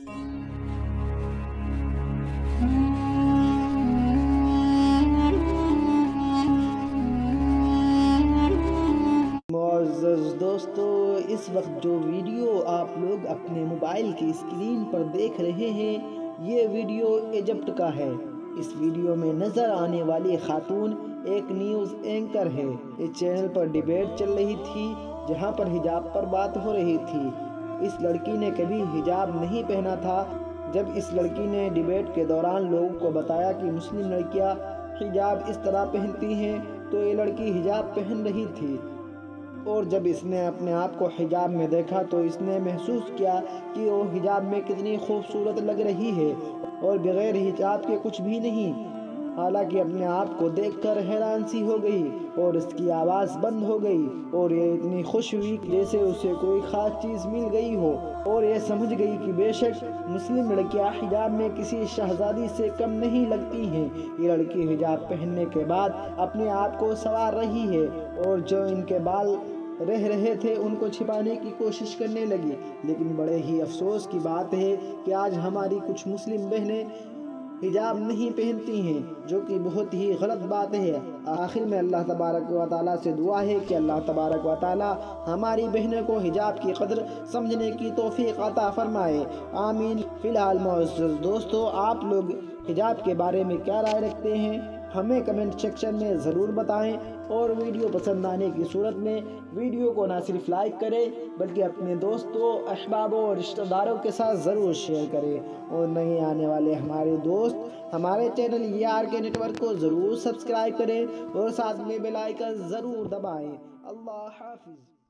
معزز دوستو، اس وقت جو ویڈیو آپ لوگ اپنے موبائل کی اسکرین پر دیکھ رہے ہیں، یہ ویڈیو ایجپٹ کا ہے۔ اس ویڈیو میں نظر آنے والی خاتون ایک نیوز اینکر ہے۔ اس چینل پر ڈیبیٹ چل رہی تھی جہاں پر حجاب پر بات ہو رہی تھی۔ اس لڑکی نے کبھی حجاب نہیں پہنا تھا۔ جب اس لڑکی نے ڈیبیٹ کے دوران لوگوں کو بتایا کہ مسلم لڑکیاں حجاب اس طرح پہنتی ہیں، تو یہ لڑکی حجاب پہن رہی تھی، اور جب اس نے اپنے آپ کو حجاب میں دیکھا تو اس نے محسوس کیا کہ وہ حجاب میں کتنی خوبصورت لگ رہی ہے اور بغیر حجاب کے کچھ بھی نہیں۔ حالانکہ اپنے آپ کو دیکھ کر حیران سی ہو گئی اور اس کی آواز بند ہو گئی، اور یہ اتنی خوش ہوئی جیسے اسے کوئی خاص چیز مل گئی ہو، اور یہ سمجھ گئی کہ بے شک مسلم لڑکیاں حجاب میں کسی شہزادی سے کم نہیں لگتی ہیں۔ یہ لڑکی حجاب پہننے کے بعد اپنے آپ کو سنوار رہی ہے، اور جو ان کے بال رہ رہے تھے ان کو چھپانے کی کوشش کرنے لگی۔ لیکن بڑے ہی افسوس کی بات ہے کہ آج ہماری کچھ مسلم بہنیں حجاب نہیں پہنتی ہیں، جو کہ بہت ہی غلط بات ہے۔ آخر میں اللہ تبارک و تعالیٰ سے دعا ہے کہ اللہ تبارک و تعالیٰ ہماری بہنوں کو حجاب کی قدر سمجھنے کی توفیق عطا فرمائے، آمین۔ فی الحال معزز دوستو، آپ لوگ حجاب کے بارے میں کیا رائے رکھتے ہیں؟ ہمیں کمنٹ سیکشن میں ضرور بتائیں، اور ویڈیو پسند آنے کی صورت میں ویڈیو کو نہ صرف لائک کریں بلکہ اپنے دوستوں، احبابوں اور رشتہ داروں کے ساتھ ضرور شیئر کریں، اور نئے آنے والے ہمارے دوست ہمارے چینل ERK نیٹ ورک کو ضرور سبسکرائب کریں اور ساتھ میں بیل آئیکن ضرور دبائیں۔ اللہ حافظ۔